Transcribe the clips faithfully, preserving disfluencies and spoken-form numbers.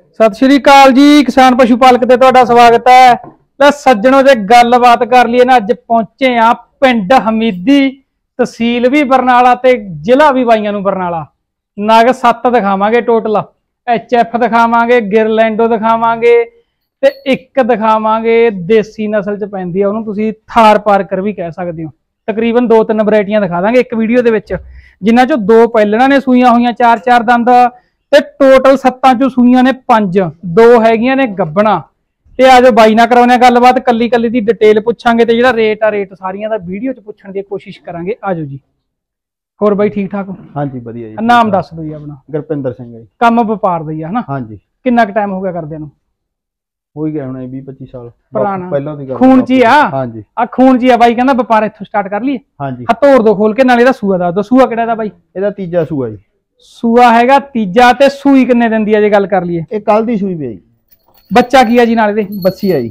सत श्री अकाल जी, किसान पशु पालक ते तुहाडा स्वागत है। ले सज्जणों जे गलबात कर लिए ना, अज पहुंचे आ पिंड हमीदी, तहसील भी बरनाला ते जिला भी बाईयां नूं बरनाला। नग सत्त दिखावांगे टोटल, एच एफ दिखावांगे, गिरलैंडो दिखावांगे ते एक दिखावांगे देसी नस्ल च पैंदी है, उहनूं तुसीं थार पारकर भी कह सकदे हो। तकरीबन दो तीन वैरायटियां दिखा दांगे एक वीडियो दे विच, जिन्हां चों दो पहलणां ने सूईयां होईयां चार चार दंद ते टोटल सत्तां चों सूईयां ने पंज, दो हैगियां ने गब्बणा। ते आजो बाई नाल कराउने गलबात, कल्ली कल्ली दी डिटेल पुछांगे ते जिहड़ा रेट आ रेट सारियां दा वीडियो च पुछण दी कोशिश करांगे। आजो जी। होर बाई ठीक ठाक हो? हां जी वधिया जी। नाम दस दो जी अपना। गुरपिंदर सिंह जी। काम व्यापार दा ही है ना? हां जी। किन्ना क टाइम हो गया करदे नूं? हो ही गया हुण बीस पच्चीस साल पुराना, पहलां दी गल। खून ची आ? हां जी। आ खून ची आ बाई कहंदा व्यापार इत्थों स्टार्ट कर लईए। हां जी। हां तोड़ दो खोल के, नाले दा सूआ दा दो। सूआ किहड़ा दा बाई? इहदा तीजा सूआ जी। सूआ हैगा तीजा ते सूई किन्ने दिन दी है जे गल कर लईए? ए कल दी सूई पे जी। बच्चा की है जी नाले दे? बच्ची है जी।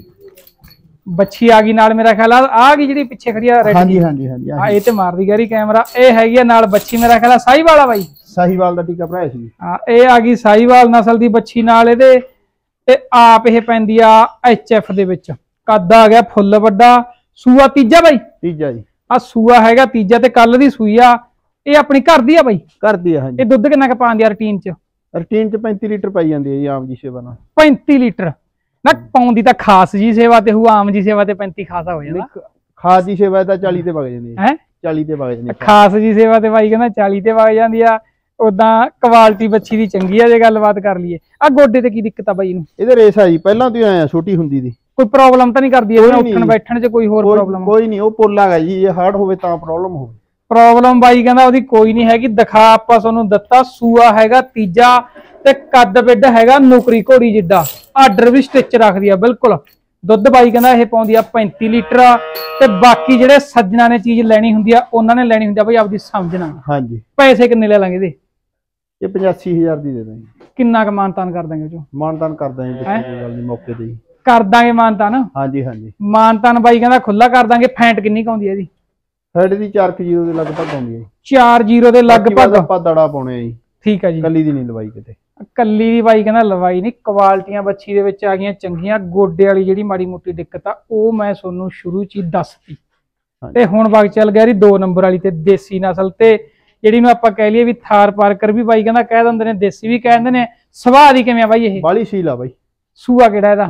बच्ची आ गई नाल, मेरा ख्याल आ गई जिहड़ी पिछे खड़ी है। हां जी हां जी हां जी। हां ए ते मार दी गहरी कैमरा। ए हैगी नाल बच्ची, मेरा ख्याल साहीवाल आ बाई? साहीवाल दा टीका भराया सी। हां ए आ गई साहीवाल नस्ल दी बच्ची नाल इहदे ते आप ये पैंदी आ एच एफ दे विच। कद आ गया फुल वड्डा। सूआ तीजा बाई? तीजा जी। आ सूआ हैगा तीजा ते कल दी सूई आ। ये अपनी घर दी आ बाई? घर दी है। हां जी। ये दुध किन्ना क पाउंदी आ रूटीन च? रूटीन च पैंती लीटर पाई जांदी है जी आम जी सेवा नाल। पैंती लीटर ना पाउंदी तां खास जी सेवा ते हुआ, आम जी सेवा ते पैंती खासा हो जांदा। खास जी सेवा तां चालीस ते वग जांदी है। चालीस ते वग जांदी। खास जी सेवा ते बाई कहंदा चालीस ते वग जांदी आ। उदां क्वालिटी बच्ची दी चंगी है जे गलबात कर लईए। आ गोडे ते की दिक्कत आ बाई नूं? इहदे रेस आ जी, पहलां तो आया छोटी हुंदी दी। कोई प्रॉब्लम तां नहीं करदी है उठण बैठण च? कोई होर प्रॉब्लम? कोई नहीं, ओ पोला है जी, ये हार्ड होवे तां प्रॉब्लम होवे। प्रॉब्लम बाई कहंदा ओदी कोई नहीं हैगी। दिखा आपां तुहानूं दित्ता। सूआ हैगा तीजा ते कद बिड हैगा नौकरी घोड़ी जिड्डा। आर्डर भी स्टिच रखदी आ बिल्कुल। दुध बाई कहंदा इह पाउंदी आ पैंती लीटर ते बाकी जिहड़े सज्जणा ने चीज लैनी हुंदी आ उन्हां ने लैनी हुंदी आ भाई आपदी समझना। हां जी। पैसे किन्ने ले लांगे इहदे? ये पचासी हज़ार दी दे देंगे। किन्ना क मानतान कर देंगे जो? मानतान कर देंगे कोई गल नहीं, मौके ते ही कर दांगे मानतान। हां जी हां जी। मानतान बाई कहंदा खुला कर दांगे। फैंट किन्नी क आउंदी है जी? फैंट दी चार जीरो दे लगभग आउंदी है। चार जीरो दे लगभग ਆਪਾਂ ਦੜਾ ਪਾਉਣੇ ਜੀ। ठीक है जी। ਕੱਲੀ ਦੀ ਨਹੀਂ ਲਵਾਈ ਕਿਤੇ। ਕੱਲੀ ਦੀ ਬਾਈ ਕਹਿੰਦਾ ਲਵਾਈ ਨਹੀਂ। ਕੁਆਲਟੀਆਂ ਬੱਚੀ ਦੇ ਵਿੱਚ ਆ ਗਈਆਂ ਚੰਗੀਆਂ। ਗੋਡੇ ਵਾਲੀ ਜਿਹੜੀ ਮਾੜੀ ਮੋਟੀ ਦਿੱਕਤ ਆ ਉਹ ਮੈਂ ਤੁਹਾਨੂੰ ਸ਼ੁਰੂ ਚ ਹੀ ਦੱਸਤੀ ਤੇ ਹੁਣ ਵਗ ਚੱਲ ਗਿਆ ਜੀ ਦੋ ਨੰਬਰ ਵਾਲੀ ਤੇ ਦੇਸੀ ਨਸਲ ਤੇ ਜਿਹੜੀ ਨੂੰ ਆਪਾਂ ਕਹਿ ਲਈਏ ਵੀ ਥਾਰ ਪਾਰਕਰ ਵੀ ਬਾਈ ਕਹਿੰਦਾ ਕਹਿ ਦਿੰਦੇ ਨੇ, ਦੇਸੀ ਵੀ ਕਹਿ ਦਿੰਦੇ ਨੇ। ਸੁਭਾਅ ਦੀ ਕਿਵੇਂ ਆ ਬਾਈ ਇਹ? ਬਾਲੀ ਸੀਲ ਆ ਬਾਈ। ਸੂਆ ਕਿਹੜਾ ਇਹਦਾ?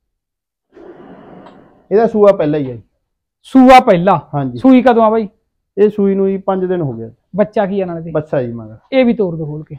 ਇਹਦਾ ਸੂਆ ਪਹਿਲਾ ਹੀ ਹੈ। ਸੂਆ ਪਹਿਲਾ? ਹਾਂਜੀ। ਸੂਈ ਕਦੋਂ ਆ ਬਾਈ? ਇਹ ਸੂਈ ਨੂੰ ਹੀ ਪੰਜ ਦਿਨ ਹੋ ਗਿਆ। ਬੱਚਾ ਕੀ ਆ ਨਾਲੇ? ਬੱਚਾ ਜੀ ਮਗਰ। ਇਹ ਵੀ ਤੋੜ ਦੋ ਖੋਲ ਕੇ।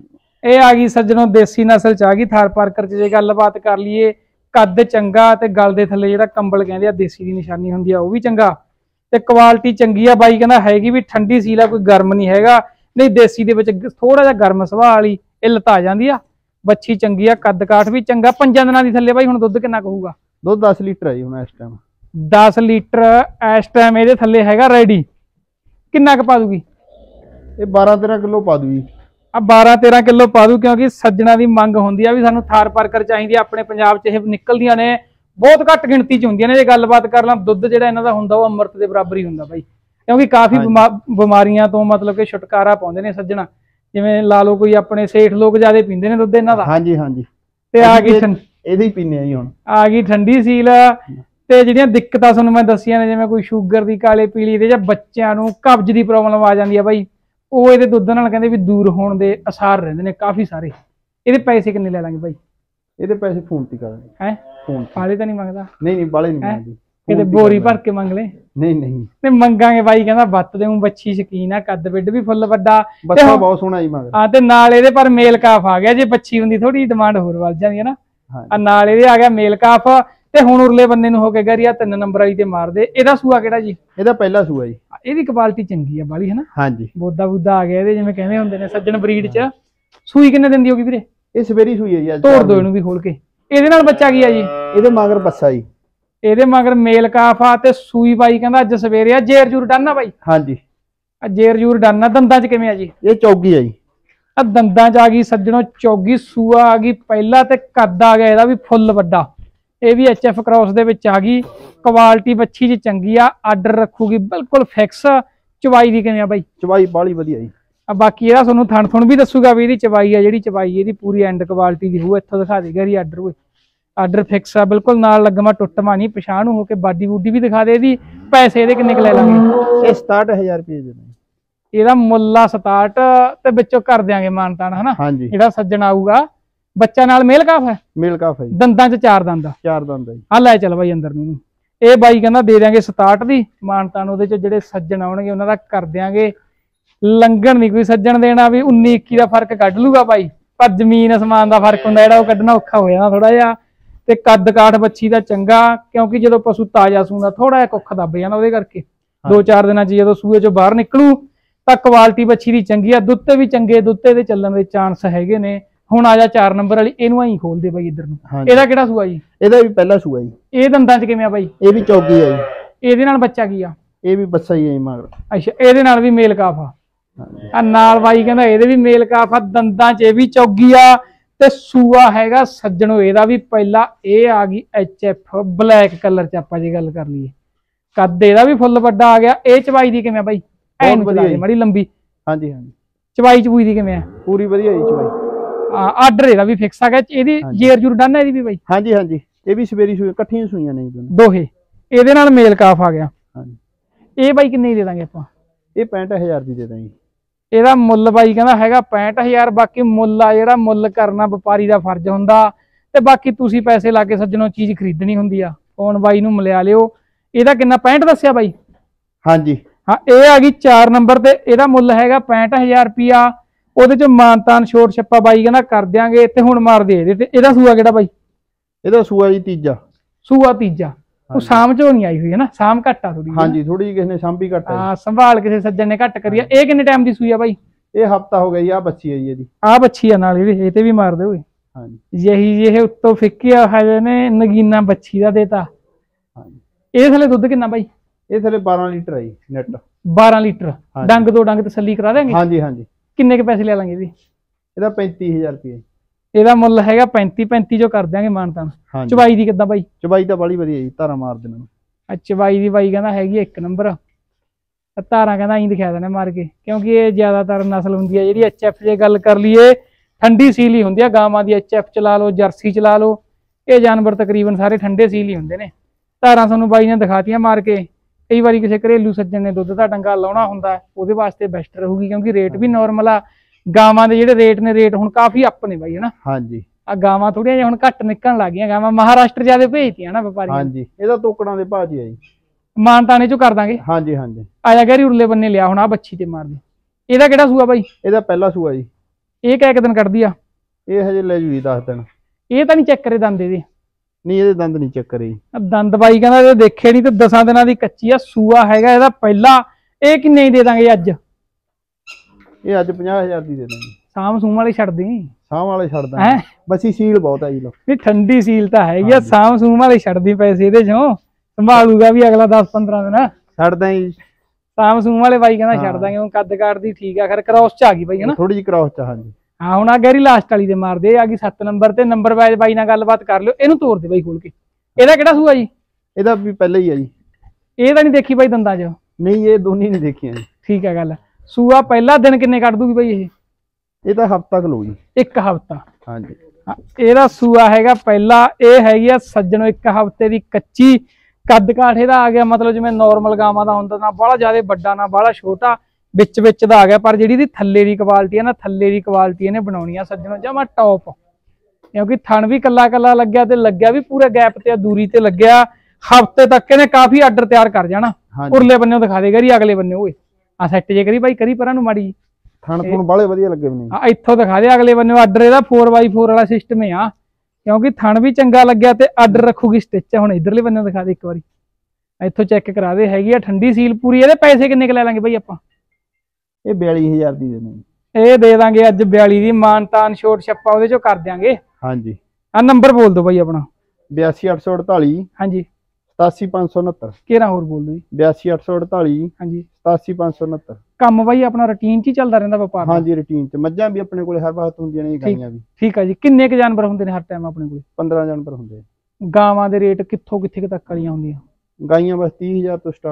ਇਹ ਆ ਗਈ ਸੱਜਣੋਂ ਦੇਸੀ ਨਸਲ ਚ ਆ ਗਈ ਥਾਰ ਪਾਰਕਰ ਚ। ਜੇ ਗੱਲਬਾਤ ਕਰ ਲਈਏ ਕੱਦ ਚੰਗਾ ਤੇ ਗਲ ਦੇ ਥੱਲੇ ਜਿਹੜਾ ਕੰਬਲ ਕਹਿੰਦੇ ਆ ਦੇਸੀ ਦੀ ਨਿਸ਼ਾਨੀ ਹੁੰਦੀ ਆ ਉਹ ਵੀ ਚੰਗਾ ਤੇ ਕੁਆਲਿਟੀ ਚੰਗੀ ਆ। ਬਾਈ ਕਹਿੰਦਾ ਹੈਗੀ ਵੀ ਠੰਡੀ ਸੀਲ ਆ, ਕੋਈ ਗਰਮ ਨਹੀਂ ਹੈਗਾ। ਨਹੀਂ ਦੇਸੀ ਦੇ ਵਿੱਚ ਥੋੜਾ ਜਿਹਾ ਗਰਮ ਸੁਭਾਅ ਵਾਲੀ ਇਹ ਲਤਾ ਜਾਂਦੀ ਆ। ਬੱਚੀ ਚੰਗੀ ਆ, ਕੱਦ ਕਾਠ ਵੀ ਚੰਗਾ। ਪੰਜਾਂ ਦਿਨਾਂ ਦੀ ਥੱਲੇ ਬਾਈ ਹੁਣ ਦੁੱਧ ਕਿੰਨਾ ਕਹੂਗਾ? ਦੁੱਧ ਦਸ ਲੀਟਰ ਹੈ ਜੀ ਹੁਣ ਇਸ ਟਾਈਮ। ਦਸ ਲੀਟਰ ਇਸ ਟਾਈਮ ਇਹਦੇ ਥੱਲੇ ਹੈਗਾ ਰੈਡੀ। ਕਿੰਨਾ ਕੁ ਪਾ ਦੂਗੀ? ਇਹ ਬਾਰਾਂ ਤੇਰਾਂ ਕਿਲੋ ਪਾ ਦੂ ਜੀ। ਆ ਬਾਰਾਂ ਤੇਰਾਂ ਕਿਲੋ ਪਾ ਦੂ, ਕਿਉਂਕਿ ਸੱਜਣਾ ਦੀ ਮੰਗ ਹੁੰਦੀ ਆ ਵੀ ਸਾਨੂੰ ਥਾਰ ਪਾਰਕਰ ਚਾਹੀਦੀ ਆ। ਆਪਣੇ ਪੰਜਾਬ ਚ ਇਹ ਨਿਕਲਦੀਆਂ ਨੇ, ਬਹੁਤ ਘੱਟ ਗਿਣਤੀ ਚ ਹੁੰਦੀਆਂ ਨੇ। ਜੇ ਗੱਲਬਾਤ ਕਰ ਲਾਂ ਦੁੱਧ ਜਿਹੜਾ ਇਹਨਾਂ ਦਾ ਹੁੰਦਾ ਉਹ ਅੰਮ੍ਰਿਤ ਦੇ ਬਰਾਬਰ ਹੀ ਹੁੰਦਾ ਬਾਈ, ਕਿਉਂਕਿ ਕਾਫੀ ਬਿਮਾਰੀਆਂ ਤੋਂ ਮਤਲਬ ਕਿ ਛੁਟਕਾਰਾ ਪਾਉਂਦੇ ਨੇ ਸੱਜਣਾ। ਜਿਵੇਂ ਲਾ ਲਓ ਕੋਈ ਆਪਣੇ ਸੇਠ ਲੋਕ ਜ਼ਿਆਦਾ ਪੀਂਦੇ ਨੇ ਦੁੱਧ ਇਹਨਾਂ ਦਾ। ਹਾਂਜੀ ਹਾਂਜੀ। ਤੇ ਆ ਗਈ ਇਹਦੇ ਹੀ ਪੀਨੇ ਆ ਜੀ ਹੁਣ। ਆ ਗਈ ਠੰਡੀ ਸੀਲ ਤੇ ਜਿਹੜੀਆਂ ਦਿੱਕਤਾਂ ਤੁਹਾਨੂੰ ਮੈਂ ਦੱਸੀਆਂ ਨੇ, ਜਿਵੇਂ ਕੋਈ ਸ਼ੂਗਰ ਦੀ, ਕਾਲੇ ਪੀਲੀ ਦੇ, ਜਾਂ ਬੱਚਿਆਂ ਨੂੰ ਕਬਜ਼ ਦੀ ਪ੍ਰੋਬਲਮ ਆ ਜਾਂਦੀ ਆ ਬਾਈ, ਉਹ ਇਹਦੇ ਦੁੱਧ ਨਾਲ ਕਹਿੰਦੇ ਵੀ ਦੂਰ ਹੋਣ ਦੇ ਅਸਾਰ ਰਹਿੰਦੇ ਨੇ ਕਾਫੀ ਸਾਰੇ। ਇਹਦੇ ਪੈਸੇ ਕਿੰਨੇ ਲੈ ਲਾਂਗੇ ਬਾਈ? ਇਹਦੇ ਪੈਸੇ ਫੋਨ ਤੇ ਕਰਾਂਗੇ। ਹੈ ਫੋਨ ਬਾਲੇ ਤਾਂ ਨਹੀਂ ਮੰਗਦਾ? ਨਹੀਂ ਨਹੀਂ ਬਾਲੇ ਨਹੀਂ ਮੰਗਦੀ। ਕਿਤੇ ਬੋਰੀ ਭਰ ਕੇ ਮੰਗ ਲੈ? ਨਹੀਂ ਨਹੀਂ ਤੇ ਮੰਗਾਂਗੇ ਬਾਈ ਕਹਿੰਦਾ ਬੱਤ ਦੇ। ਬੱਚੀ ਸ਼ਕੀਨ ਆ, ਕੱਦ ਬਿੱਡ ਵੀ ਫੁੱਲ ਵੱਡਾ, ਬੱਚਾ ਬਹੁਤ ਸੋਹਣਾ ਜੀ ਮਗਰ। ਹਾਂ ਤੇ ਨਾਲ ਇਹਦੇ ਪਰ ਮੇਲ ਕਾਫ ਆ ਗਿਆ। ਜੇ ਬੱਚੀ ਹੁੰਦੀ ਥੋੜੀ ਡਿਮਾਂਡ ਹੋਰ ਵੱਧ ਜਾਂਦੀ ਹੈ ਨਾ। ਆ ਨਾਲ ਇਹਦੇ ਆ ਗਿਆ ਮੇਲ ਕਾਫ। ਤੇ ਹੁਣ ਉਰਲੇ ਬੰਨੇ ਨੂੰ ਹੋ ਕੇ ਗਰੀ ਆ ਤਿੰਨ ਨੰਬਰ ਵਾਲੀ ਤੇ ਮਾਰਦੇ। ਇਹਦਾ ਸੂਆ ਕਿਹੜਾ ਜੀ? ਇਹਦਾ ਪਹਿਲਾ ਸੂਆ ਜੀ। ਇਹਦੀ ਕੁਆਲਿਟੀ ਚੰਗੀ ਆ ਬਾਲੀ ਹੈ ਨਾ? ਹਾਂਜੀ। ਬੋਦਾ ਬੁੱਦਾ ਆ ਗਿਆ ਇਹਦੇ, ਜਿਵੇਂ ਕਹਿੰਦੇ ਹੁੰਦੇ ਨੇ ਸੱਜਣ ਬਰੀਡ ਚ। ਸੂਈ ਕਿੰਨੇ ਦਿਨ ਦੀ ਹੋਗੀ ਵੀਰੇ? ਇਹ ਸਵੇਰੀ ਸੂਈ ਹੈ ਜੀ। ਤੋੜ ਦੋ ਇਹਨੂੰ ਵੀ ਖੋਲ ਕੇ। ਇਹਦੇ ਨਾਲ ਬੱਚਾ ਕੀ ਆ ਜੀ? ਇਹਦੇ ਮਗਰ ਬੱਸਾ ਜੀ। ਇਹਦੇ ਮਗਰ ਮੇਲ ਕਾਫ ਆ ਤੇ ਸੂਈ ਬਾਈ ਕਹਿੰਦਾ ਅੱਜ ਸਵੇਰੇ ਆ। ਜੇਰ ਜੂਰ ਡਾਨਾ ਬਾਈ? ਹਾਂਜੀ। ਆ ਜੇਰ ਜੂਰ ਡਾਨਾ। ਦੰਦਾਂ ਚ ਕਿਵੇਂ ਆ ਜੀ? ਇਹ ਚੌਗੀ ਆ ਜੀ। ਆ ਦੰਦਾਂ ਚ ਆ ਗਈ ਸੱਜਣੋਂ ਚੌਗੀ। ਸੂਆ ਆ ਗਈ ਪਹਿਲਾ ਤੇ ਕੱਦ ਆ ਗਿਆ ਇਹਦਾ ਵੀ ਫੁੱਲ ਵੱਡਾ। ਇਹ ਵੀ एच एफ क्रॉस ਦੇ ਵਿੱਚ ਆ ਗਈ। ਕੁਆਲਿਟੀ ਬੱਚੀ ਦੀ ਚੰਗੀ ਆ। ਆਰਡਰ ਰੱਖੂਗੀ ਬਿਲਕੁਲ ਫਿਕਸ। ਚਵਾਈ ਦੀ ਕਿਵੇਂ ਆ ਬਾਈ? ਚਵਾਈ ਬਾਲੀ ਵਧੀਆ ਜੀ। ਆ ਬਾਕੀ ਇਹਦਾ ਤੁਹਾਨੂੰ ਥਣ ਥੁਣ ਵੀ ਦੱਸੂਗਾ ਵੀ ਇਹਦੀ ਚਵਾਈ ਆ ਜਿਹੜੀ ਚਵਾਈ ਇਹਦੀ ਪੂਰੀ ਐਂਡ ਕੁਆਲਿਟੀ ਦੀ ਹੋਊ। ਇੱਥੋਂ ਦਿਖਾ ਦੇਗਾ ਇਹਦੀ ਆਰਡਰ ਹੋਏ ਆਰਡਰ ਫਿਕਸ ਆ ਬਿਲਕੁਲ ਨਾਲ ਲੱਗਮਾ ਟੁੱਟਮਾ ਨਹੀਂ ਪਛਾਣ ਹੋ ਕੇ ਬਾਡੀ ਬੂਡੀ ਵੀ ਦਿਖਾ ਦੇ ਇਹਦੀ। ਪੈਸੇ ਇਹਦੇ ਕਿੰਨੇ ਕੁ ਲੈ ਲਾਂਗੇ? ਇਹ ਸਤਾਹਠ ਹਜ਼ਾਰ ਰੁਪਏ ਦੇ ਦਾਂਗੇ। ਇਹਦਾ ਮੁੱਲ ਆ ਸਤਾਹਠ ਤੇ ਵਿੱਚੋਂ ਕਰ ਦਿਆਂਗੇ ਮਾਨਤਾਨ ਹਨਾ। ਹਾਂਜੀ ਜਿਹੜਾ ਸੱਜਣ ਆਊਗਾ ਬੱਚਾ ਨਾਲ ਮੇਲ ਕਾਫ ਹੈ ਮੇਲ ਕਾਫ ਹੈ ਜੀ। ਦੰਦਾਂ ਚ ਚਾਰ ਦੰਦ ਆ ਚਾਰ ਦੰਦ ਆ ਜੀ। ਆ ਲੈ ਚੱਲ ਬਾਈ ਅੰਦਰ ਨੂੰ ਇਹ ਬਾਈ ਕਹਿੰਦਾ ਦੇ ਦਿਆਂਗੇ ਸਤਾਹਠ ਦੀ ਮਾਨਤਾਨ ਉਹਦੇ ਚ ਜਿਹੜੇ ਸੱਜਣ ਆਉਣਗੇ ਉਹਨਾਂ ਦਾ ਕਰ ਦਿਆਂਗੇ। ਲੰਘਣ ਨਹੀਂ ਕੋਈ ਸੱਜਣ ਦੇਣਾ ਵੀ ਉੱਨੀ ਇੱਕੀ ਦਾ ਫਰਕ ਕੱਢ ਲੂਗਾ ਬਾਈ ਪਰ ਜ਼ਮੀਨ ਅਸਮਾਨ ਦਾ ਫਰਕ ਹੁੰਦਾ ਜਿਹੜਾ ਉਹ ਕੱਢਣਾ ਔਖਾ ਹੋ ਜਾਂਦਾ ਥੋੜਾ ਜਿਹਾ। ਤੇ ਕੱਦ ਕਾਠ ਬੱਚੀ ਦਾ ਚੰਗਾ ਕਿਉਂਕਿ ਜਦੋਂ ਪਸ਼ੂ ਤਾਜ਼ਾ ਸੂੰਦਾ ਥੋੜਾ ਜਿਹਾ ਕੁੱਖ ਦੱਬ ਜਾਂਦਾ ਉਹਦੇ ਕਰਕੇ ਦੋ ਚਾਰ ਦਿਨਾਂ ਚ ਜਦੋਂ ਸੂਏ ਚੋਂ ਬਾਹਰ ਨਿਕਲੂ ਤਾਂ ਕੁਆਲਿਟੀ ਬੱਚੀ ਦੀ ਚੰਗੀ ਆ। ਦੁੱਧ ਤੇ ਵੀ ਚੰਗੇ ਦੁੱਧ ਤੇ ਚੱਲਣ ਦੇ ਚਾਂਸ ਹੈਗੇ ਨੇ। ਹੁਣ ਆ ਜਾ ਚਾਰ ਨੰਬਰ ਵਾਲੀ ਇਹਨੂੰ ਆਈ ਖੋਲ ਦੇ ਬਾਈ ਇੱਧਰ ਨੂੰ। ਇਹਦਾ ਕਿਹੜਾ ਸੂਆ ਜੀ? ਇਹਦਾ ਵੀ ਪਹਿਲਾ ਸੂਆ ਜੀ। ਇਹ ਦੰਦਾਂ ਚ ਕਿਵੇਂ ਆ ਬਾਈ? ਇਹ ਵੀ ਚੌਗੀ ਆ ਜੀ। ਇਹਦੇ ਨਾਲ ਬੱਚਾ ਕੀ ਆ? ਇਹ ਵੀ ਬੱਚਾ ਹੀ ਆ ਜੀ ਮਗਰ। ਅੱਛਾ ਇਹਦੇ ਨਾਲ ਵੀ ਮੇਲ ਕਾਫ ਆ। ਆ ਨਾਲ ਬਾਈ ਕਹਿੰਦਾ ਇਹਦੇ ਵੀ ਮੇਲ ਕਾਫ ਆ ਦੰਦਾਂ ਚ ਇਹ ਵੀ ਚੌਗੀ ਆ ਤੇ ਸੂਆ ਹੈਗਾ ਸੱਜਣੋ ਇਹਦਾ ਵੀ ਪਹਿਲਾ। ਇਹ ਆ ਗਈ ਐਚ ਐਫ ਬਲੈਕ ਕਲਰ ਚ ਆਪਾਂ ਜੇ ਗੱਲ ਕਰ ਲਈਏ ਕੱਦ ਇਹਦਾ ਵੀ ਫੁੱਲ ਵੱਡਾ ਆ ਗਿਆ। ਇਹ ਚਵਾਈ ਦੀ ਕਿਵੇਂ ਬਾਈ? ਐਨ ਵਧੀਆ ਮਾੜੀ ਲੰਬੀ। ਹਾਂਜੀ ਹਾਂਜੀ ਚਵਾਈ ਚਬੂਈ ਦੀ ਕਿਵੇਂ ਆ? ਪੂਰੀ ਵਧੀਆ ਜੀ ਚਵਾਈ। ਆਰਡਰ ਇਹਦਾ ਵੀ ਫਿਕਸ ਆ ਗਿਆ। ਇਹਦੀ ਜੇਰ ਜੂਰ ਡਨ ਹੈ ਇਹਦੀ ਵੀ ਬਾਈ? ਹਾਂਜੀ ਹਾਂਜੀ ਇਹ ਵੀ ਸਵੇਰੀ ਸੂਈ ਇਕੱਠੀਆਂ ਸੂਈਆਂ ਨੇ ਦੋਹੇ। ਇਹਦੇ ਨਾਲ ਮੇਲ ਕਾਫ ਆ ਗਿਆ। ਹਾਂਜੀ ਇਹ ਬਾਈ ਕਿੰਨੇ ਦੇ ਦਾਂਗੇ ਆਪਾਂ? ਇਹ ਪੈਂਹਠ ਹਜ਼ਾਰ ਦੀ ਦੇ ਦਾਂਗੇ। ਇਹਦਾ ਮੁੱਲ ਬਾਈ ਕਹਿੰਦਾ ਹੈਗਾ ਪੈਂਹਠ ਹਜ਼ਾਰ। ਬਾਕੀ ਮੁੱਲ ਆ ਜਿਹੜਾ ਮੁੱਲ ਕਰਨਾ ਵਪਾਰੀ ਦਾ ਫਰਜ਼ ਹੁੰਦਾ ਤੇ ਬਾਕੀ ਤੁਸੀਂ ਪੈਸੇ ਲਾ ਕੇ ਸੱਜਣੋਂ ਚੀਜ਼ ਖਰੀਦਣੀ ਹੁੰਦੀ ਆ। ਫੋਨ ਬਾਈ ਨੂੰ ਮਿਲਿਆ ਲਿਓ। ਇਹਦਾ ਕਿੰਨਾ ਪੈਂਹਠ ਦੱਸਿਆ ਬਾਈ? ਹਾਂਜੀ ਹਾਂ ਇਹ ਆ ਗਈ ਚਾਰ ਨੰਬਰ ਤੇ ਇਹਦਾ ਮੁੱਲ ਹੈਗਾ ਪੈਂਹਠ ਹਜ਼ਾਰ ਰੁਪਿਆ। ਉਹਦੇ ਚ ਮਾਨਤਾਨ ਛੋਟ ਛੱਪਾ ਬਾਈ ਕਹਿੰਦਾ ਕਰ ਦਿਆਂਗੇ। ਤੇ ਹੁਣ ਮਾਰ ਦੇ ਇਹਦੇ ਤੇ। ਇਹਦਾ ਸੂਆ ਕਿਹੜਾ ਬਾਈ? ਇਹਦਾ ਸੂਆ ਜੀ ਤੀਜਾ। ਸੂਆ ਤੀਜਾ। ਉਹ ਸਾਮ ਚੋਂ ਨਹੀਂ ਆਈ ਹੋਈ ਹੈ ਨਾ? ਸਾਮ ਘੱਟ ਆ ਥੋੜੀ। ਹਾਂਜੀ ਥੋੜੀ ਜਿਹੀ ਕਿਸੇ ਨੇ ਸਾਂਭੀ ਘੱਟ ਆ। ਹਾਂ ਸੰਭਾਲ ਕਿਸੇ ਸੱਜਣ ਨੇ ਘੱਟ ਕਰੀ ਆ। ਇਹ ਕਿੰਨੇ ਟਾਈਮ ਦੀ ਸੂਈ ਆ ਬਾਈ? ਇਹ ਹਫਤਾ ਹੋ ਗਿਆ ਜੀ। ਆ ਬੱਚੀ ਆ ਜੀ ਇਹਦੀ। ਆ ਬੱਚੀ ਆ ਨਾਲ ਇਹਦੇ। ਇਹ ਤੇ ਵੀ ਮਾਰ ਦੇ ਓਏ। ਹਾਂਜੀ ਯਹੀ ਜਿਹੇ ਉੱਤੋਂ ਫਿੱਕਿਆ ਹਜੇ ਨੇ ਨਗੀਨਾ ਬੱਚੀ ਦਾ ਦੇਤਾ। ਹਾਂਜੀ ਇਹ ਥਲੇ ਦੁੱਧ ਕਿੰਨਾ ਬਾਈ? ਇਹ ਥਲੇ ਬਾਰਾਂ ਲੀਟਰ ਆ ਜੀ ਨੈਟ। ਬਾਰਾਂ ਲੀਟਰ ਡੰਗ ਦੋ ਡੰਗ ਤਸੱਲੀ ਕਰਾ ਦੇਂਗੇ? ਹਾਂਜੀ ਹਾਂਜੀ। ਕਿੰਨੇ ਕੇ ਪੈਸੇ ਲੈ ਲਾਂਗੇ ਇਹਦੀ? ਇਹਦਾ ਪੈਂਤੀ ਹਜ਼ਾਰ ਰੁਪਏ। ਇਹਦਾ ਮੁੱਲ ਹੈਗਾ ਪੈਂਤੀ ਪੈਂਤੀ ਜੋ ਕਰ ਦਿਆਂਗੇ ਮਾਨਤਾਨ। ਚਵਾਈ ਦੀ ਕਿੱਦਾਂ ਬਾਈ? ਚਵਾਈ ਤਾਂ ਬੜੀ ਵਧੀਆ ਜੀ। ਧਾਰਾ ਮਾਰ ਦੇਣਾ। ਚਵਾਈ ਦੀ ਬਾਈ ਕਹਿੰਦਾ ਹੈਗੀ ਇੱਕ ਨੰਬਰ। ਧਾਰਾਂ ਕਹਿੰਦਾ ਅਸੀਂ ਦਿਖਾ ਦੇਣਾ ਮਾਰ ਕੇ ਕਿਉਂਕਿ ਇਹ ਜ਼ਿਆਦਾਤਰ ਨਸਲ ਹੁੰਦੀ ਹੈ ਜਿਹੜੀ ਐਚ ਐਫ ਜੇ ਗੱਲ ਕਰ ਲਈਏ ਠੰਡੀ ਸੀਲ ਹੀ ਹੁੰਦੀ ਆ। ਗਾਵਾਂ ਦੀ ਐਚ ਐਫ ਚਲਾ ਲਓ ਜਰਸੀ ਚਲਾ ਲਓ ਇਹ ਜਾਨਵਰ ਤਕਰੀਬਨ ਸਾਰੇ ਠੰਡੇ ਸੀਲ ਹੀ ਹੁੰਦੇ ਨੇ। ਧਾਰਾਂ ਤੁਹਾਨੂੰ ਬਾਈ ਨੇ ਦਿਖਾਤੀਆਂ ਮਾਰ ਕੇ। ਕਈ ਵਾਰੀ ਕਿਸੇ ਘਰੇਲੂ ਸੱਜਣ ਨੇ ਦੁੱਧ ਦਾ ਡੰਗਾ ਲਾਉਣਾ ਹੁੰਦਾ ਉਹਦੇ ਵਾਸਤੇ ਬੈਸਟ ਰਹੂਗੀ ਕਿਉਂਕਿ ਰੇਟ ਵੀ ਨੋਰਮਲ ਆ। ਗਾਵਾਂ ਦੇ ਜਿਹੜੇ ਰੇਟ ਨੇ ਰੇਟ ਹੁਣ ਕਾਫੀ ਅਪ ਨੇ ਬਾਈ ਹਨਾ। ਹਾਂਜੀ ਆ ਗਾਵਾਂ ਥੋੜੀਆਂ ਜਿਹੀਆਂ ਹੁਣ ਘੱਟ ਨਿਕਲਣ ਲੱਗ ਗਈਆਂ। ਗਾਵਾਂ ਮਹਾਰਾਸ਼ਟਰ ਜਿਆਦਾ ਭੇਜਤੀਆਂ ਨਾ ਵਪਾਰੀ। ਹਾਂਜੀ ਇਹਦਾ ਤੋਕੜਾਂ ਦੇ ਭਾਅ ਜੀ ਆ ਜੀ। ਮਾਨਤਾਨੇ ਚੋਂ ਕਰ ਦਾਂਗੇ। ਹਾਂਜੀ ਹਾਂਜੀ ਆਇਆ ਗੈਰੀ ਉਰਲੇ ਬੰਨੇ ਲਿਆ ਹੁਣ ਆ ਬੱਚੀ ਤੇ ਮਾਰ ਦੇ। ਇਹਦਾ ਕਿਹੜਾ ਸੂਆ ਬਾਈ? ਇਹਦਾ ਪਹਿਲਾ ਸੂਆ ਜੀ। ਇਹ ਕਿਹ ਦਿਨ ਕੱਢਦੀ ਆ? ਇਹ ਹਜੇ ਲੈ ਜੂ ਜੀ ਦਸ ਦਿਨ। ਇਹ ਤਾਂ ਨਹੀਂ ਚੈੱਕ ਕਰੇ ਦੰਦ ਇਹਦੇ? ਨਹੀਂ ਇਹਦੇ ਦੰਦ ਨਹੀਂ ਚੈੱਕ ਕਰੇ। ਦੰਦ ਬਾਈ ਕਹਿੰਦਾ ਇਹ ਦੇਖੇ ਨਹੀਂ ਤੇ ਦਸਾਂ ਦਿਨਾਂ ਦੀ ਕੱਚੀ ਆ। ਸੂਆ ਹੈਗਾ ਇਹਦਾ ਪਹਿਲਾ। ਇਹ ਕਿੰਨੇ ਦੇ ਦਾਂਗੇ ਅੱਜ? ਇਹ ਅੱਜ ਪੰਜਾਹ ਹਜ਼ਾਰ ਦੀ ਦੇ ਦਾਂਗੇ। ਸਾਮ ਸੂਮ ਵਾਲੇ ਛੱਡ ਦੀ। ਸਾਮ ਵਾਲੇ ਛੱਡ ਦਾਂਗੇ। ਬਸੀ ਸੀਲ ਬਹੁਤ ਆ ਜੀ। ਲੋ ਨਹੀਂ ਠੰਡੀ ਸੀਲ ਤਾਂ ਹੈਗੀ ਆ। ਸਾਮ ਸੂਮ ਵਾਲੇ ਛੱਡਦੀ ਪੈਸੇ ਇਹਦੇ ਚੋਂ ਸੰਭਾਲੂਗਾ ਵੀ ਅਗਲਾ ਦਸ ਪੰਦਰਾਂ ਦਿਨ। ਛੱਡ ਦਾਂ ਜੀ। ਸਾਮ ਸੂਮ ਵਾਲੇ ਬਾਈ ਕਹਿੰਦਾ ਛੱਡ ਦਾਂਗੇ। ਹੁਣ ਕੱਦ ਕਾਠ ਦੀ ਠੀਕ ਆ। ਖਰ ਕ੍ਰੋਸ ਚ ਆ ਗਈ ਬਾਈ ਹਨਾ? ਥੋੜੀ ਜਿਹੀ ਕ੍ਰੋਸ ਚ। ਹਾਂਜੀ ਹਾਂ ਹੁਣ ਆ ਗੈਰੀ ਲਾਸਟ ਵਾਲੀ ਦੇ ਮਾਰਦੇ ਆ ਗਈ ਸੱਤ ਨੰਬਰ ਤੇ। ਨੰਬਰ ਵਾਈਜ਼ ਬਾਈ ਨਾਲ ਗੱਲਬਾਤ ਕਰ ਲਿਓ। ਇਹਨੂੰ ਤੋੜ ਦੇ ਬਾਈ ਖੋਲ ਕੇ। ਇਹਦਾ ਕਿਹੜਾ ਸੂਆ ਜੀ? ਇਹਦਾ ਵੀ ਪਹਿਲਾਂ ਹੀ ਆ ਜੀ। ਇਹ ਤਾਂ ਨਹੀਂ ਦੇਖੀ ਬਾਈ ਦੰਦਾਂ ਚ? ਨਹੀਂ ਇਹ ਦੋਨੀ ਨਹੀਂ ਦੇਖੀਆਂ ਜੀ। ਠੀਕ ਹੈ ਗੱਲ। ਸੂਆ ਪਹਿਲਾ ਦਿਨ ਕਿੰਨੇ ਕੱਢ ਦੂਗੀ ਬਾਈ ਇਹ? ਇਹ ਤਾਂ ਹਫਤਾ ਖਲੋ ਜੀ। ਇੱਕ ਹਫਤਾ। ਹਾਂਜੀ ਇਹਦਾ ਸੂਆ ਹੈਗਾ ਪਹਿਲਾ। ਇਹ ਹੈਗੀ ਆ ਸੱਜਣੋ ਇੱਕ ਹਫਤੇ ਦੀ ਕੱਚੀ। ਕੱਦ ਕਾਠ ਇਹਦਾ ਆ ਗਿਆ ਮਤਲਬ ਜਿਵੇਂ ਨੋਰਮਲ ਗਾਵਾਂ ਦਾ ਹੁੰਦਾ ਨਾ ਬਾਹਲਾ ਜ਼ਿਆਦਾ ਵੱਡਾ ਨਾ ਬਾਹਲਾ ਛੋਟਾ ਵਿੱਚ ਵਿੱਚ ਦਾ ਆ ਗਿਆ। ਪਰ ਜਿਹੜੀ ਦੀ ਥੱਲੇ ਦੀ ਕੁਆਲਿਟੀ ਹੈ ਨਾ ਥੱਲੇ ਦੀ ਕੁਆਲਿਟੀ ਇਹਨੇ ਬਣਾਉਣੀ ਆ ਸੱਜਣੋ ਜਮਾ ਟੌਪ। ਕਿਉਂਕਿ ਥਣ ਵੀ ਕੱਲਾ ਕੱਲਾ ਲੱਗਿਆ ਤੇ ਲੱਗਿਆ ਵੀ ਪੂਰੇ ਗੈਪ ਤੇ ਦੂਰੀ ਤੇ ਲੱਗਿਆ। ਹਫਤੇ ਤੱਕ ਇਹਨੇ ਕਾਫੀ ਆਰਡਰ ਤਿਆਰ ਕਰ ਜਾਣਾ। ਉਰਲੇ ਬੰਨੇ ਦਿਖਾ ਦੇ ਕਰੀ ਅਗਲੇ ਬੰਨੇ ਓਏ ਆ ਸੈੱਟ ਜੇ ਕਰੀ ਬਾਈ ਕਰੀ ਪਰਾਂ ਨੂੰ ਮਾੜੀ। ਥਣ ਥਣ ਬਾਲੇ ਵਧੀਆ ਲੱਗੇ ਬਣੇ। ਹਾਂ ਇੱਥੋਂ ਦਿਖਾ ਦੇ ਅਗਲੇ ਬੰਨੇ ਆਰਡਰ ਇਹਦਾ ਫੋਰ ਬਾਈ ਫੋਰ ਵਾਲਾ ਸਿਸਟਮ ਆ ਕਿਉਂਕਿ ਥਣ ਵੀ ਚੰਗਾ ਲੱਗਿਆ ਤੇ ਆਰਡਰ ਰੱਖੂਗੀ ਸਟਿਚ। ਹੁਣ ਇਧਰਲੇ ਬੰਨੇ ਦਿਖਾ ਦੇ ਇੱਕ ਵਾਰੀ ਇੱਥੋਂ ਚੈੱਕ ਕਰਾ ਦੇ। ਹੈਗੀ ਆ ਠੰਡੀ ਸੀਲ ਪੂਰੀ। ਇਹਦੇ ਪੈਸੇ ਕਿੰਨੇ ਕੁ ਲੈ ਲਾਂਗੇ ਬਾਈ ਆਪਾਂ? ਇਹ ਬਿਆਲੀ ਹਜ਼ਾਰ ਦੀ ਦੇਣੀ। ਇਹ ਦੇ ਦਾਂਗੇ ਅੱਜ ਬਿਆਲੀ ਦੀ। ਮਾਨਤਾਨ ਛੋਟ ਛੱਪਾ ਉਹਦੇ ਚੋਂ ਕਰ ਦਿਆਂਗੇ। ਹਾਂਜੀ ਆ ਨੰਬਰ ਬੋਲ ਦੋ ਬਾਈ ਆਪਣਾ। ਬਿਆਸੀ ਅੱਠ ਸੌ ਅੜਤਾਲੀ। ਹਾਂਜੀ ਸਤਾਸੀ ਪੰਜ ਸੌ ਉਨੱਤਰ। ਕਿਹੜਾ ਹੋਰ ਬੋਲ ਦੋ ਜੀ? ਬਿਆਸੀ ਅੱਠ ਸੌ ਅੜਤਾਲੀ। ਹਾਂਜੀ ਸਤਾਸੀ ਪੰਜ ਸੌ ਉਨੱਤਰ। ਕੰਮ ਬਾਈ ਆਪਣਾ ਰੂਟੀਨ ਚ ਹੀ ਚੱਲਦਾ ਰਹਿੰਦਾ ਵਪਾਰ? ਹਾਂਜੀ ਰੂਟੀਨ ਚ। ਮੱਝਾਂ ਵੀ ਆਪਣੇ ਕੋਲੇ ਹਰ ਵਕਤ ਹੁੰਦੀਆਂ ਨੇ। ਗਾਈਆਂ ਵੀ। ਠੀਕ ਆ ਜੀ। ਕਿੰਨੇ ਕੁ ਜਾਨਵਰ ਹੁੰਦੇ ਨੇ ਹਰ ਟਾਈਮ ਆਪਣੇ ਕੋਲੇ? ਪੰਦਰਾਂ ਜਾਨਵਰ ਹੁੰਦੇ। ਗਾਵਾਂ ਦੇ ਰੇਟ ਕਿੱਥੋਂ ਕਿੱਥੇ ਤੱਕ ਵਾਲੀਆਂ ਹੁੰਦੀਆਂ? ਗਾਈਆਂ ਬਸ ਤੀਹ ਹਜ਼ਾਰ ਤੋਂ ਸਟਾਰਟ ਹੀ।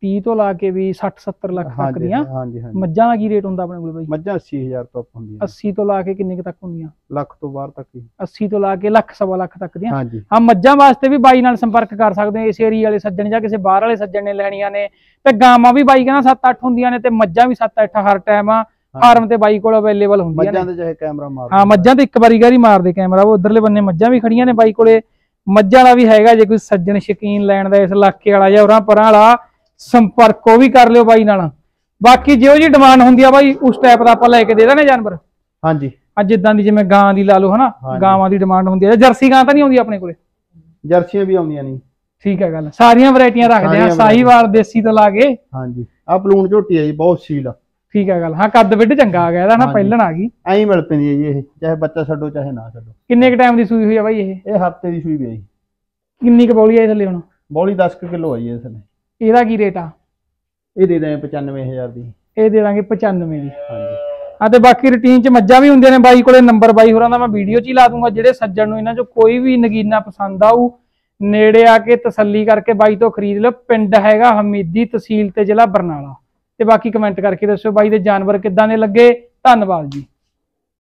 तीह तो ला के भी सठ सत्तर ਲੱਖ हाँ ਤੱਕ जी ਦੀਆਂ हाँ जी हाँ जी ਮੱਝਾਂ ਦਾ ਕੀ ਰੇਟ ਹੁੰਦਾ ਆਪਣੇ ਕੋਲ ਬਾਈ? ਮੱਝਾਂ अस्सी हज़ार ਤੋਂ ਆਪਾਂ ਹੁੰਦੀਆਂ अस्सी ਤੋਂ ਲਾ ਕੇ ਕਿੰਨੇ ਕੁ ਤੱਕ ਹੁੰਦੀਆਂ? ਲੱਖ ਤੋਂ ਬਾਹਰ ਤੱਕ ਹੀ। अस्सी ਤੋਂ ਲਾ ਕੇ ਲੱਖ ਸਵਾ ਲੱਖ ਤੱਕ ਦੀਆਂ। ਹਾਂ ਜੀ ਹਾਂ ਮੱਝਾਂ ਵਾਸਤੇ ਵੀ ਬਾਈ ਨਾਲ ਸੰਪਰਕ ਕਰ ਸਕਦੇ ਹੋ, ਇਸ ਏਰੀਆ ਵਾਲੇ ਸੱਜਣ ਜਾਂ ਕਿਸੇ ਬਾਹਰ ਵਾਲੇ ਸੱਜਣ ਨੇ ਲੈਣੀਆਂ ਨੇ। ਤੇ ਗਾਵਾਂ ਵੀ ਬਾਈ ਕਹਿੰਦਾ ਸੱਤ ਅੱਠ ਹੁੰਦੀਆਂ ਨੇ ਤੇ ਮੱਝਾਂ ਵੀ ਸੱਤ ਅੱਠ ਹਰ ਟਾਈਮ ਆ ਫਾਰਮ ਤੇ ਬਾਈ ਕੋਲ ਅਵੇਲੇਬਲ ਹੁੰਦੀਆਂ ਮੱਝਾਂ ਨੇ। ਦੇ ਚਾਹੇ ਕੈਮਰਾ ਮਾਰ ਹਾਂ ਮੱਝਾਂ ਤੇ ਇੱਕ ਵਾਰੀ ਗਾਰੀ ਮਾਰਦੇ ਕੈਮਰਾ, ਉਹ ਉਧਰਲੇ ਬੰਨੇ ਮੱਝਾਂ ਵੀ ਖੜੀਆਂ ਨੇ ਬਾਈ ਕੋਲੇ। ਮੱਝਾਂ ਦਾ ਵੀ ਹੈਗਾ, ਜੇ ਕੋਈ ਸੱਜਣ ਸ਼ੌਕੀਨ ਲੈਣ ਦਾ ਇਸ ਇਲਾਕੇ ਵਾਲਾ ਜਾਂ ਉਰਾਂ ਪਰਾਂ ਵਾਲਾ ਸੰਪਰਕ ਉਹ ਵੀ ਕਰ ਲਿਓ ਬਾਈ ਨਾਲ। ਬਾਕੀ ਜਿਹੋ ਜੀ ਡਿਮਾਂਡ ਹੁੰਦੀ ਆ ਬਾਈ ਉਸ ਟਾਈਪ ਦਾ ਆਪਾਂ ਲੈ ਕੇ ਦੇ ਦਾਂਗੇ ਜਾਨਵਰ। ਹਾਂਜੀ ਅੱਜ ਜਿੱਦਾਂ ਦੀ ਜਿਵੇਂ ਗਾਂ ਦੀ ਲਾ ਲਓ ਹਨਾ, ਗਾਵਾਂ ਦੀ ਡਿਮਾਂਡ ਹੁੰਦੀ ਹੈ। ਜਰਸੀ ਗਾਂ ਤਾਂ ਨਹੀਂ ਆਉਂਦੀ ਆਪਣੇ ਕੋਲੇ? ਜਰਸੀਆਂ ਵੀ ਆਉਂਦੀਆਂ ਨਹੀਂ। ਠੀਕ ਹੈ ਗੱਲ, ਸਾਰੀਆਂ ਵੈਰਾਈਟੀਆਂ ਰੱਖਦੇ ਆ, ਸਾਹੀਵਾਲ ਦੇਸੀ ਤੋਂ ਲਾ ਕੇ। ਹਾਂਜੀ ਆ ਪਲੂਣ ਝੋਟੀ ਹੈ ਜੀ, ਬਹੁਤ ਸੀਲ ਆ। ਠੀਕ ਹੈ ਗੱਲ, ਹਾਂ ਕੱਦ ਵਿੱਢ ਚੰਗਾ ਆ ਗਿਆ ਇਹਦਾ ਨਾ, ਪਹਿਲਣ ਆ ਗਈ। ਐਂ ਹੀ ਮਿਲ ਪੈਂਦੀ ਹੈ ਜੀ ਇਹ, ਚਾਹੇ ਬੱਚਾ ਛੱਡੋ ਚਾਹੇ ਨਾ ਛੱਡੋ। ਕਿੰਨੇ ਕ ਟਾਈਮ ਦੀ ਸੂਈ ਹੋਈ ਆ ਬਾਈ ਇਹ? ਇਹ ਹਫਤੇ ਦੀ ਸੂਈ ਵੀ ਹੈ ਜੀ। ਕਿੰਨੀ ਕ ਬੌਲੀ ਆ ਥੱਲੇ ਹੁਣ? ਬੌਲੀ ਦਸ ਕਿਲੋ ਆਈ ਹੈ ਇਸ ਨੇ। ਇਹਦਾ ਕੀ ਰੇਟ ਆ? ਇਹ ਦੇ ਦਾਂਗੇ ਪਚਾਨਵੇਂ ਹਜ਼ਾਰ ਦੀ। ਇਹ ਦੇ ਦਾਂਗੇ ਪਚਾਨਵੇਂ ਦੀ। ਹਾਂਜੀ ਆ ਤੇ ਬਾਕੀ ਰੂਟੀਨ ਚ ਮੱਝਾਂ ਵੀ ਹੁੰਦੀਆਂ ਨੇ ਬਾਈ ਕੋਲੇ। ਨੰਬਰ ਬਾਈ ਹੋਰਾਂ ਦਾ ਮੈਂ ਵੀਡੀਓ ਚ ਹੀ ਲਾ ਦੂੰਗਾ। ਜਿਹੜੇ ਸੱਜਣ ਨੂੰ ਇਹਨਾਂ ਚੋਂ ਕੋਈ ਵੀ ਨਗੀਨਾ ਪਸੰਦ ਆਊ, ਨੇੜੇ ਆ ਕੇ ਤਸੱਲੀ ਕਰਕੇ ਬਾਈ ਤੋਂ ਖਰੀਦ ਲਓ। ਪਿੰਡ ਹੈਗਾ ਹਮੀਦੀ, ਤਹਿਸੀਲ ਤੇ ਜ਼ਿਲ੍ਹਾ ਬਰਨਾਲਾ। ਤੇ ਬਾਕੀ ਕਮੈਂਟ ਕਰਕੇ ਦੱਸਿਓ ਬਾਈ ਦੇ ਜਾਨਵਰ ਕਿੱਦਾਂ ਦੇ ਲੱਗੇ। ਧੰਨਵਾਦ ਜੀ।